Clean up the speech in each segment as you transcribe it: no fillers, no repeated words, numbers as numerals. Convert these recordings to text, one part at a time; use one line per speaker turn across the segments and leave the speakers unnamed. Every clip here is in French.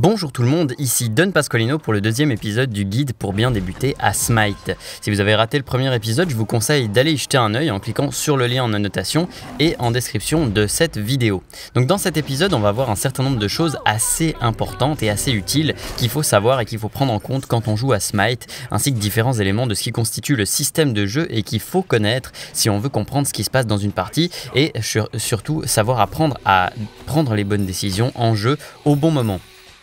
Bonjour tout le monde, ici Don Pasqualino pour le deuxième épisode du guide pour bien débuter à Smite. Si vous avez raté le premier épisode, je vous conseille d'aller y jeter un œil en cliquant sur le lien en annotation et en description de cette vidéo. Donc dans cet épisode, on va voir un certain nombre de choses assez importantes et assez utiles qu'il faut savoir et qu'il faut prendre en compte quand on joue à Smite, ainsi que différents éléments de ce qui constitue le système de jeu et qu'il faut connaître si on veut comprendre ce qui se passe dans une partie et surtout savoir apprendre à prendre les bonnes décisions en jeu au bon moment.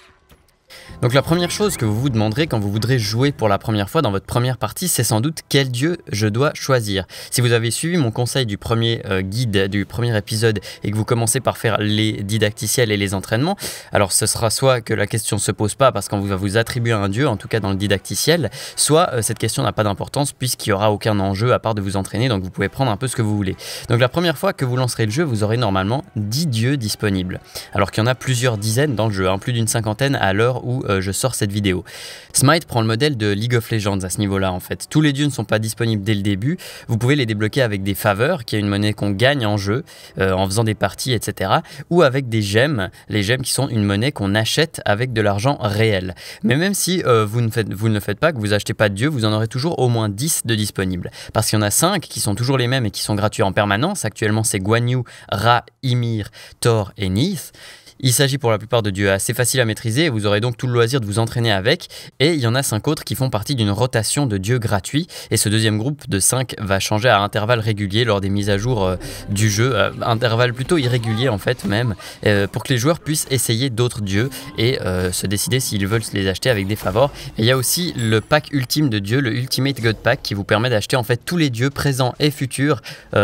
Donc la première chose que vous vous demanderez quand vous voudrez jouer pour la première fois dans votre première partie, c'est sans doute quel dieu je dois choisir. Si vous avez suivi mon conseil du premier guide, du premier épisode, et que vous commencez par faire les didacticiels et les entraînements, alors ce sera soit que la question ne se pose pas parce qu'on va vous attribuer un dieu, en tout cas dans le didacticiel, soit cette question n'a pas d'importance puisqu'il n'y aura aucun enjeu à part de vous entraîner, donc vous pouvez prendre un peu ce que vous voulez. Donc la première fois que vous lancerez le jeu, vous aurez normalement 10 dieux disponibles, alors qu'il y en a plusieurs dizaines dans le jeu, plus d'une cinquantaine à l'heure où je sors cette vidéo. Smite prend le modèle de League of Legends à ce niveau-là en fait. Tous les dieux ne sont pas disponibles dès le début, vous pouvez les débloquer avec des faveurs, qui est une monnaie qu'on gagne en jeu, en faisant des parties, etc. Ou avec des gemmes, les gemmes qui sont une monnaie qu'on achète avec de l'argent réel. Mais même si vous ne le faites pas, que vous achetez pas de dieu, vous en aurez toujours au moins 10 de disponibles. Parce qu'il y en a 5 qui sont toujours les mêmes et qui sont gratuits en permanence. Actuellement c'est Guan Yu, Ra, Ymir, Thor et Neith. Il s'agit pour la plupart de dieux assez faciles à maîtriser et vous aurez donc tout le loisir de vous entraîner avec. Et il y en a 5 autres qui font partie d'une rotation de dieux gratuits. Et ce deuxième groupe de 5 va changer à intervalles réguliers lors des mises à jour du jeu. Intervalles plutôt irréguliers en fait même. Pour que les joueurs puissent essayer d'autres dieux et se décider s'ils veulent se les acheter avec des favors. Et il y a aussi le pack ultime de dieux, le Ultimate God Pack, qui vous permet d'acheter en fait tous les dieux présents et futurs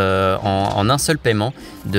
en un seul paiement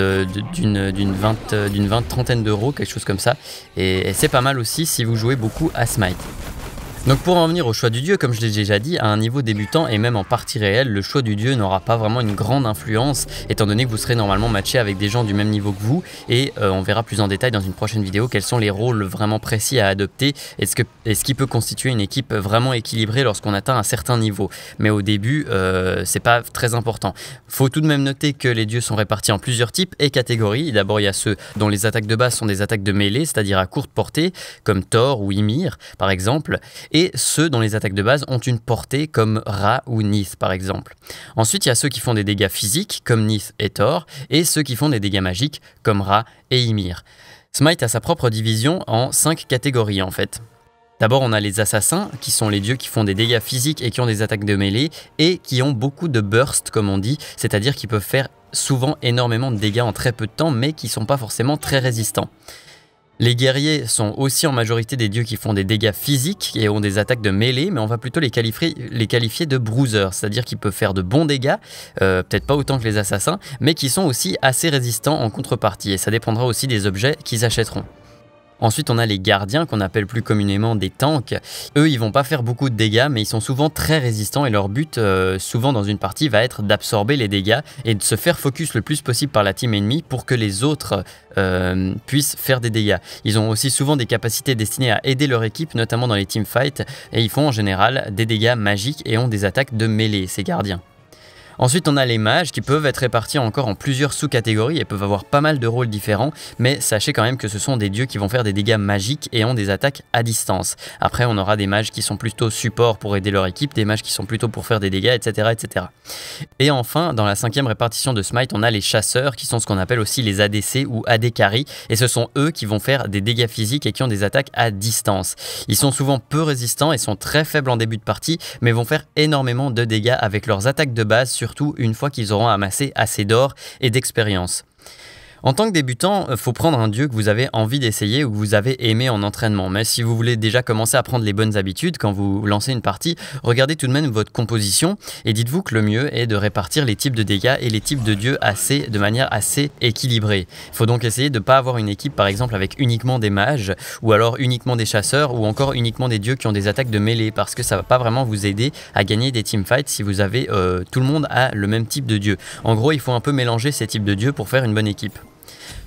d'une trentaine d'euros, quelque chose comme ça, et c'est pas mal aussi si vous jouez beaucoup à Smite. Donc pour en venir au choix du dieu, comme je l'ai déjà dit, à un niveau débutant et même en partie réelle, le choix du dieu n'aura pas vraiment une grande influence, étant donné que vous serez normalement matché avec des gens du même niveau que vous, et on verra plus en détail dans une prochaine vidéo quels sont les rôles vraiment précis à adopter, et ce qui peut constituer une équipe vraiment équilibrée lorsqu'on atteint un certain niveau. Mais au début, c'est pas très important. Faut tout de même noter que les dieux sont répartis en plusieurs types et catégories. D'abord, il y a ceux dont les attaques de base sont des attaques de mêlée, c'est-à-dire à courte portée, comme Thor ou Ymir par exemple, et ceux dont les attaques de base ont une portée comme Ra ou Neith par exemple. Ensuite, il y a ceux qui font des dégâts physiques comme Neith et Thor, et ceux qui font des dégâts magiques comme Ra et Ymir. Smite a sa propre division en 5 catégories en fait. D'abord, on a les assassins, qui sont les dieux qui font des dégâts physiques et qui ont des attaques de mêlée, et qui ont beaucoup de burst, comme on dit, c'est-à-dire qu'ils peuvent faire souvent énormément de dégâts en très peu de temps, mais qui ne sont pas forcément très résistants. Les guerriers sont aussi en majorité des dieux qui font des dégâts physiques et ont des attaques de mêlée, mais on va plutôt les qualifier de bruisers, c'est-à-dire qu'ils peuvent faire de bons dégâts, peut-être pas autant que les assassins, mais qui sont aussi assez résistants en contrepartie, et ça dépendra aussi des objets qu'ils achèteront. Ensuite, on a les gardiens, qu'on appelle plus communément des tanks. Eux, ils vont pas faire beaucoup de dégâts, mais ils sont souvent très résistants et leur but, souvent dans une partie, va être d'absorber les dégâts et de se faire focus le plus possible par la team ennemie pour que les autres puissent faire des dégâts. Ils ont aussi souvent des capacités destinées à aider leur équipe, notamment dans les teamfights, et ils font en général des dégâts magiques et ont des attaques de mêlée, ces gardiens. Ensuite, on a les mages qui peuvent être répartis encore en plusieurs sous-catégories et peuvent avoir pas mal de rôles différents, mais sachez quand même que ce sont des dieux qui vont faire des dégâts magiques et ont des attaques à distance. Après, on aura des mages qui sont plutôt support pour aider leur équipe, des mages qui sont plutôt pour faire des dégâts, etc. etc. Et enfin, dans la 5e répartition de Smite, on a les chasseurs qui sont ce qu'on appelle aussi les ADC ou AD Carry, et ce sont eux qui vont faire des dégâts physiques et qui ont des attaques à distance. Ils sont souvent peu résistants et sont très faibles en début de partie, mais vont faire énormément de dégâts avec leurs attaques de base, surtout une fois qu'ils auront amassé assez d'or et d'expérience. En tant que débutant, il faut prendre un dieu que vous avez envie d'essayer ou que vous avez aimé en entraînement. Mais si vous voulez déjà commencer à prendre les bonnes habitudes quand vous lancez une partie, regardez tout de même votre composition et dites-vous que le mieux est de répartir les types de dégâts et les types de dieux de manière assez équilibrée. Il faut donc essayer de ne pas avoir une équipe par exemple avec uniquement des mages ou alors uniquement des chasseurs ou encore uniquement des dieux qui ont des attaques de mêlée parce que ça ne va pas vraiment vous aider à gagner des teamfights si vous avez tout le monde a le même type de dieu. En gros, il faut un peu mélanger ces types de dieux pour faire une bonne équipe.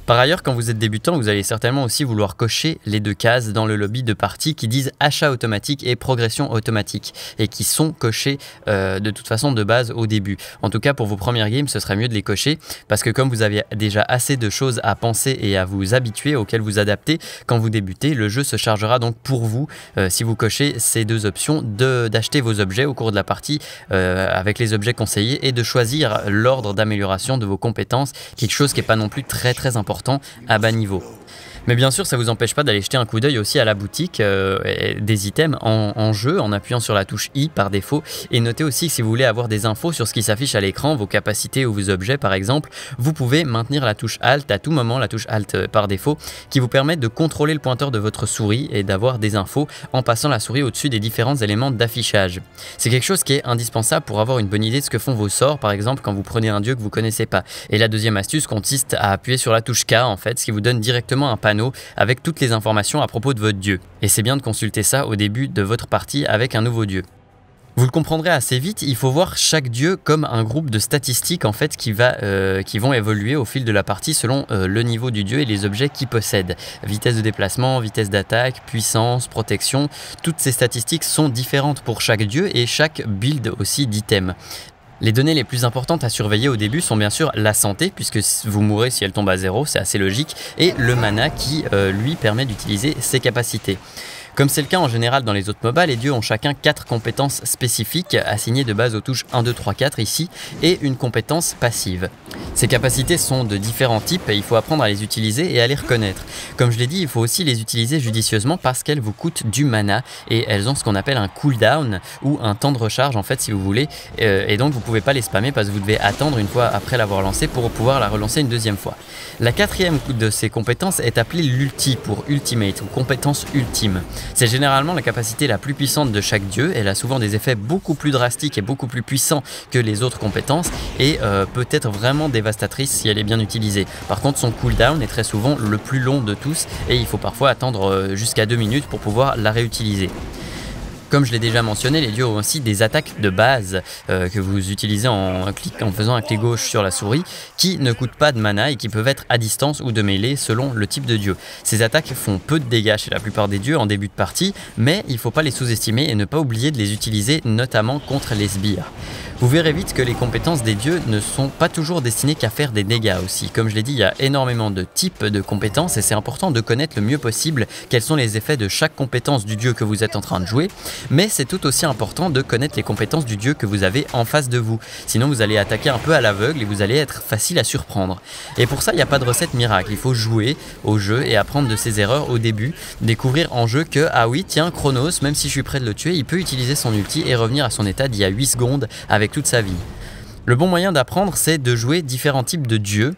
Par ailleurs, quand vous êtes débutant, vous allez certainement aussi vouloir cocher les 2 cases dans le lobby de partie qui disent achat automatique et progression automatique et qui sont cochées de toute façon de base au début. En tout cas, pour vos premières games, ce serait mieux de les cocher parce que comme vous avez déjà assez de choses à penser et à vous habituer, auxquelles vous adapter, quand vous débutez, le jeu se chargera donc pour vous, si vous cochez ces 2 options, d'acheter vos objets au cours de la partie avec les objets conseillés et de choisir l'ordre d'amélioration de vos compétences, quelque chose qui n'est pas non plus très important à bas niveau. Mais bien sûr, ça ne vous empêche pas d'aller jeter un coup d'œil aussi à la boutique des items en jeu en appuyant sur la touche I par défaut. Et notez aussi que si vous voulez avoir des infos sur ce qui s'affiche à l'écran, vos capacités ou vos objets par exemple, vous pouvez maintenir la touche Alt à tout moment, la touche Alt par défaut, qui vous permet de contrôler le pointeur de votre souris et d'avoir des infos en passant la souris au-dessus des différents éléments d'affichage. C'est quelque chose qui est indispensable pour avoir une bonne idée de ce que font vos sorts, par exemple quand vous prenez un dieu que vous ne connaissez pas. Et la deuxième astuce consiste à appuyer sur la touche K en fait, ce qui vous donne directement un panneau avec toutes les informations à propos de votre dieu. Et c'est bien de consulter ça au début de votre partie avec un nouveau dieu. Vous le comprendrez assez vite, il faut voir chaque dieu comme un groupe de statistiques en fait qui vont évoluer au fil de la partie selon le niveau du dieu et les objets qu'il possède. Vitesse de déplacement, vitesse d'attaque, puissance, protection, toutes ces statistiques sont différentes pour chaque dieu et chaque build aussi d'item. Les données les plus importantes à surveiller au début sont bien sûr la santé, puisque vous mourrez si elle tombe à 0, c'est assez logique, et le mana qui, lui, permet d'utiliser ses capacités. Comme c'est le cas en général dans les autres MOBA, les dieux ont chacun 4 compétences spécifiques assignées de base aux touches 1, 2, 3, 4 ici et une compétence passive. Ces capacités sont de différents types et il faut apprendre à les utiliser et à les reconnaître. Comme je l'ai dit, il faut aussi les utiliser judicieusement parce qu'elles vous coûtent du mana et elles ont ce qu'on appelle un cooldown ou un temps de recharge en fait si vous voulez et donc vous ne pouvez pas les spammer parce que vous devez attendre une fois après l'avoir lancée pour pouvoir la relancer une deuxième fois. La 4e de ces compétences est appelée l'ulti pour ultimate ou compétence ultime. C'est généralement la capacité la plus puissante de chaque dieu, elle a souvent des effets beaucoup plus drastiques et beaucoup plus puissants que les autres compétences et peut être vraiment dévastatrice si elle est bien utilisée. Par contre son cooldown est très souvent le plus long de tous et il faut parfois attendre jusqu'à 2 minutes pour pouvoir la réutiliser. Comme je l'ai déjà mentionné, les dieux ont aussi des attaques de base que vous utilisez en faisant un clic gauche sur la souris qui ne coûtent pas de mana et qui peuvent être à distance ou de mêlée selon le type de dieu. Ces attaques font peu de dégâts chez la plupart des dieux en début de partie, mais il ne faut pas les sous-estimer et ne pas oublier de les utiliser notamment contre les sbires. Vous verrez vite que les compétences des dieux ne sont pas toujours destinées qu'à faire des dégâts aussi. Comme je l'ai dit, il y a énormément de types de compétences et c'est important de connaître le mieux possible quels sont les effets de chaque compétence du dieu que vous êtes en train de jouer. Mais c'est tout aussi important de connaître les compétences du dieu que vous avez en face de vous. Sinon vous allez attaquer un peu à l'aveugle et vous allez être facile à surprendre. Et pour ça, il n'y a pas de recette miracle. Il faut jouer au jeu et apprendre de ses erreurs au début. Découvrir en jeu que, ah oui, tiens, Chronos, même si je suis prêt de le tuer, il peut utiliser son ulti et revenir à son état d'il y a 8 secondes avec toute sa vie. Le bon moyen d'apprendre, c'est de jouer différents types de dieux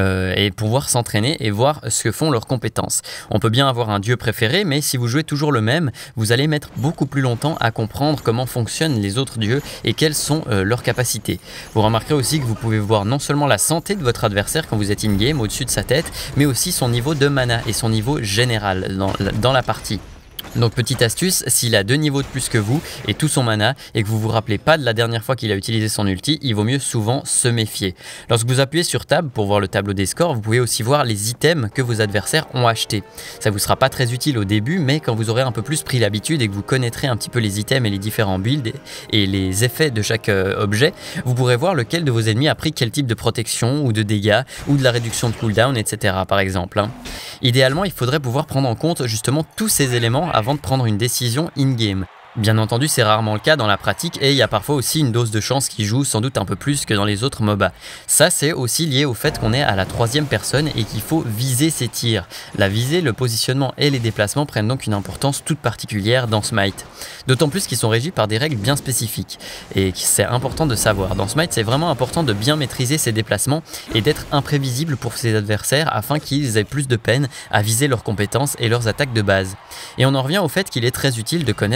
et pouvoir s'entraîner et voir ce que font leurs compétences. On peut bien avoir un dieu préféré, mais si vous jouez toujours le même, vous allez mettre beaucoup plus longtemps à comprendre comment fonctionnent les autres dieux et quelles sont leurs capacités. Vous remarquerez aussi que vous pouvez voir non seulement la santé de votre adversaire quand vous êtes in-game au-dessus de sa tête, mais aussi son niveau de mana et son niveau général dans la partie. Donc petite astuce, s'il a 2 niveaux de plus que vous et tout son mana et que vous vous rappelez pas de la dernière fois qu'il a utilisé son ulti, il vaut mieux souvent se méfier. Lorsque vous appuyez sur Tab pour voir le tableau des scores, vous pouvez aussi voir les items que vos adversaires ont achetés. Ça vous sera pas très utile au début, mais quand vous aurez un peu plus pris l'habitude et que vous connaîtrez un petit peu les items et les différents builds et les effets de chaque objet, vous pourrez voir lequel de vos ennemis a pris quel type de protection ou de dégâts ou de la réduction de cooldown, etc. par exemple. Idéalement, il faudrait pouvoir prendre en compte justement tous ces éléments avant de prendre une décision in-game. Bien entendu, c'est rarement le cas dans la pratique et il y a parfois aussi une dose de chance qui joue sans doute un peu plus que dans les autres MOBA. Ça, c'est aussi lié au fait qu'on est à la 3e personne et qu'il faut viser ses tirs. La visée, le positionnement et les déplacements prennent donc une importance toute particulière dans Smite. D'autant plus qu'ils sont régis par des règles bien spécifiques et c'est important de savoir. Dans Smite, c'est vraiment important de bien maîtriser ses déplacements et d'être imprévisible pour ses adversaires afin qu'ils aient plus de peine à viser leurs compétences et leurs attaques de base. Et on en revient au fait qu'il est très utile de connaître les capacités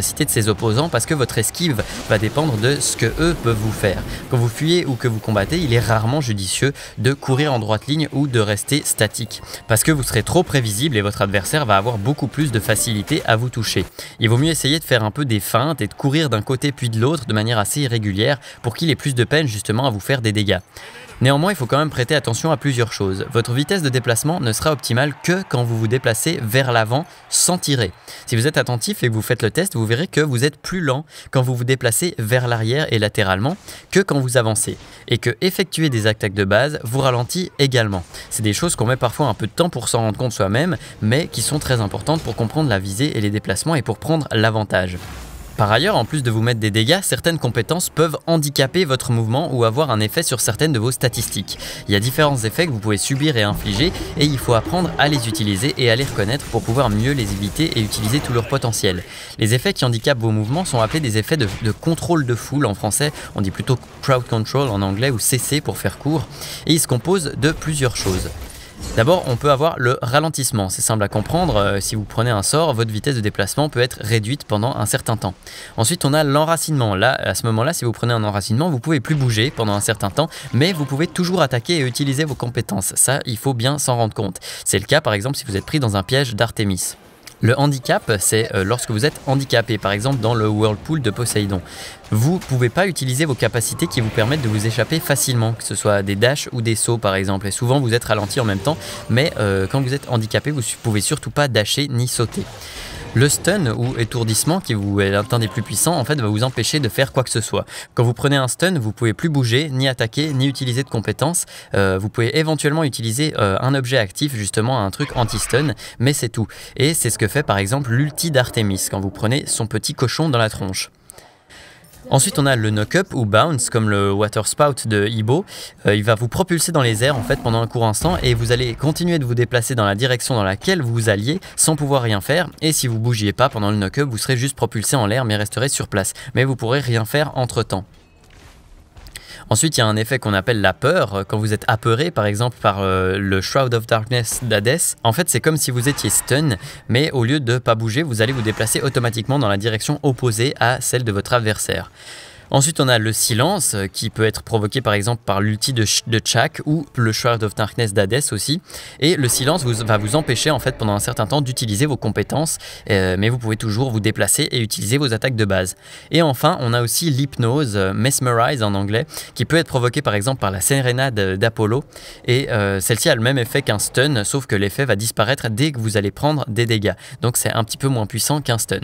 capacité de ses opposants parce que votre esquive va dépendre de ce que eux peuvent vous faire. Quand vous fuyez ou que vous combattez, il est rarement judicieux de courir en droite ligne ou de rester statique parce que vous serez trop prévisible et votre adversaire va avoir beaucoup plus de facilité à vous toucher. Il vaut mieux essayer de faire un peu des feintes et de courir d'un côté puis de l'autre de manière assez irrégulière pour qu'il ait plus de peine justement à vous faire des dégâts. Néanmoins, il faut quand même prêter attention à plusieurs choses. Votre vitesse de déplacement ne sera optimale que quand vous vous déplacez vers l'avant sans tirer. Si vous êtes attentif et que vous faites le test, vous verrez que vous êtes plus lent quand vous vous déplacez vers l'arrière et latéralement que quand vous avancez. Et que effectuer des attaques de base vous ralentit également. C'est des choses qu'on met parfois un peu de temps pour s'en rendre compte soi-même, mais qui sont très importantes pour comprendre la visée et les déplacements et pour prendre l'avantage. Par ailleurs, en plus de vous mettre des dégâts, certaines compétences peuvent handicaper votre mouvement ou avoir un effet sur certaines de vos statistiques. Il y a différents effets que vous pouvez subir et infliger et il faut apprendre à les utiliser et à les reconnaître pour pouvoir mieux les éviter et utiliser tout leur potentiel. Les effets qui handicapent vos mouvements sont appelés des effets de contrôle de foule en français, on dit plutôt crowd control en anglais ou CC pour faire court, et ils se composent de plusieurs choses. D'abord, on peut avoir le ralentissement. C'est simple à comprendre, si vous prenez un sort, votre vitesse de déplacement peut être réduite pendant un certain temps. Ensuite, on a l'enracinement. Là, à ce moment-là, si vous prenez un enracinement, vous pouvez plus bouger pendant un certain temps, mais vous pouvez toujours attaquer et utiliser vos compétences. Ça, il faut bien s'en rendre compte. C'est le cas, par exemple, si vous êtes pris dans un piège d'Artémis. Le handicap, c'est lorsque vous êtes handicapé, par exemple dans le Whirlpool de Poséidon. Vous ne pouvez pas utiliser vos capacités qui vous permettent de vous échapper facilement, que ce soit des dashs ou des sauts par exemple. Et souvent vous êtes ralenti en même temps, mais quand vous êtes handicapé, vous ne pouvez surtout pas dasher ni sauter. Le stun ou étourdissement, qui est l'un des plus puissants, en fait, va vous empêcher de faire quoi que ce soit. Quand vous prenez un stun, vous pouvez plus bouger, ni attaquer, ni utiliser de compétences. Vous pouvez éventuellement utiliser un objet actif, justement un truc anti-stun, mais c'est tout. Et c'est ce que fait par exemple l'ulti d'Artémis, quand vous prenez son petit cochon dans la tronche. Ensuite, on a le knock-up ou bounce, comme le water spout de Ibo. Il va vous propulser dans les airs en fait pendant un court instant et vous allez continuer de vous déplacer dans la direction dans laquelle vous alliez sans pouvoir rien faire. Et si vous bougiez pas pendant le knock-up, vous serez juste propulsé en l'air mais resterez sur place. Mais vous pourrez rien faire entre temps. Ensuite, il y a un effet qu'on appelle la peur. Quand vous êtes apeuré, par exemple, par le Shroud of Darkness d'Hadès, en fait, c'est comme si vous étiez stun, mais au lieu de ne pas bouger, vous allez vous déplacer automatiquement dans la direction opposée à celle de votre adversaire. Ensuite, on a le silence qui peut être provoqué par exemple par l'ulti de Chak ou le Shroud of Darkness d'Hadès aussi. Et le silence va vous empêcher en fait pendant un certain temps d'utiliser vos compétences, mais vous pouvez toujours vous déplacer et utiliser vos attaques de base. Et enfin, on a aussi l'hypnose, mesmerize en anglais, qui peut être provoquée par exemple par la sérénade d'Apollo. Et celle-ci a le même effet qu'un stun, sauf que l'effet va disparaître dès que vous allez prendre des dégâts. Donc c'est un petit peu moins puissant qu'un stun.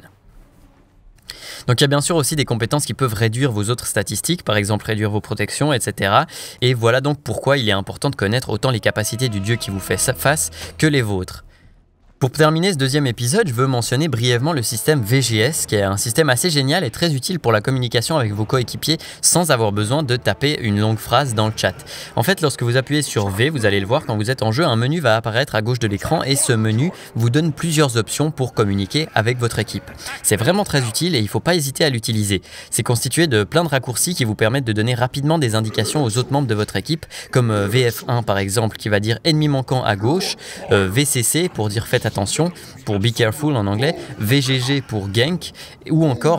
Donc il y a bien sûr aussi des compétences qui peuvent réduire vos autres statistiques, par exemple réduire vos protections, etc. Et voilà donc pourquoi il est important de connaître autant les capacités du dieu qui vous fait face que les vôtres. Pour terminer ce deuxième épisode, je veux mentionner brièvement le système VGS, qui est un système assez génial et très utile pour la communication avec vos coéquipiers sans avoir besoin de taper une longue phrase dans le chat. En fait, lorsque vous appuyez sur V, vous allez le voir quand vous êtes en jeu, un menu va apparaître à gauche de l'écran et ce menu vous donne plusieurs options pour communiquer avec votre équipe. C'est vraiment très utile et il ne faut pas hésiter à l'utiliser. C'est constitué de plein de raccourcis qui vous permettent de donner rapidement des indications aux autres membres de votre équipe, comme VF1 par exemple qui va dire ennemi manquant à gauche, VCC pour dire faites attention, pour be careful en anglais, VGG pour gank, ou encore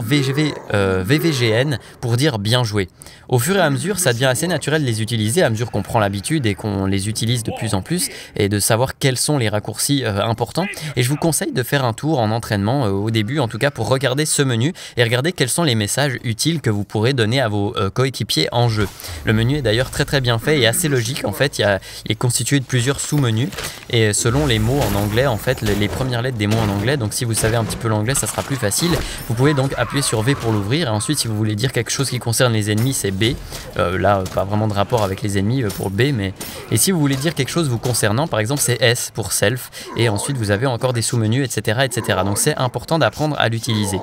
VVGN pour dire bien joué. Au fur et à mesure, ça devient assez naturel de les utiliser à mesure qu'on prend l'habitude et qu'on les utilise de plus en plus et de savoir quels sont les raccourcis importants. Et je vous conseille de faire un tour en entraînement au début, en tout cas pour regarder ce menu et regarder quels sont les messages utiles que vous pourrez donner à vos coéquipiers en jeu. Le menu est d'ailleurs très bien fait et assez logique. En fait, il est constitué de plusieurs sous-menus et selon les mots en anglais, en fait, les premières lettres des mots en anglais. Donc si vous savez un petit peu l'anglais, ça sera plus facile. Vous pouvez donc appuyer sur V pour l'ouvrir et ensuite si vous voulez dire quelque chose qui concerne les ennemis, c'est B. Là, pas vraiment de rapport avec les ennemis pour B, mais... Et si vous voulez dire quelque chose vous concernant, par exemple, c'est S pour self, et ensuite vous avez encore des sous-menus, etc. Donc c'est important d'apprendre à l'utiliser.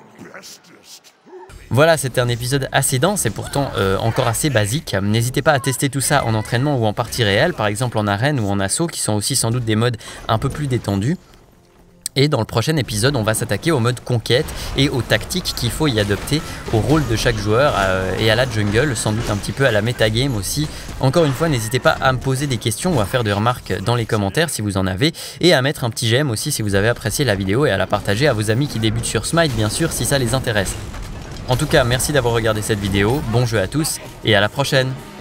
Voilà, c'était un épisode assez dense et pourtant encore assez basique. N'hésitez pas à tester tout ça en entraînement ou en partie réelle, par exemple en arène ou en assaut, qui sont aussi sans doute des modes un peu plus détendus. Et dans le prochain épisode, on va s'attaquer au mode conquête et aux tactiques qu'il faut y adopter au rôle de chaque joueur et à la jungle, sans doute un petit peu à la metagame aussi. Encore une fois, n'hésitez pas à me poser des questions ou à faire des remarques dans les commentaires si vous en avez, et à mettre un petit j'aime aussi si vous avez apprécié la vidéo, et à la partager à vos amis qui débutent sur Smite bien sûr si ça les intéresse. En tout cas, merci d'avoir regardé cette vidéo, bon jeu à tous et à la prochaine!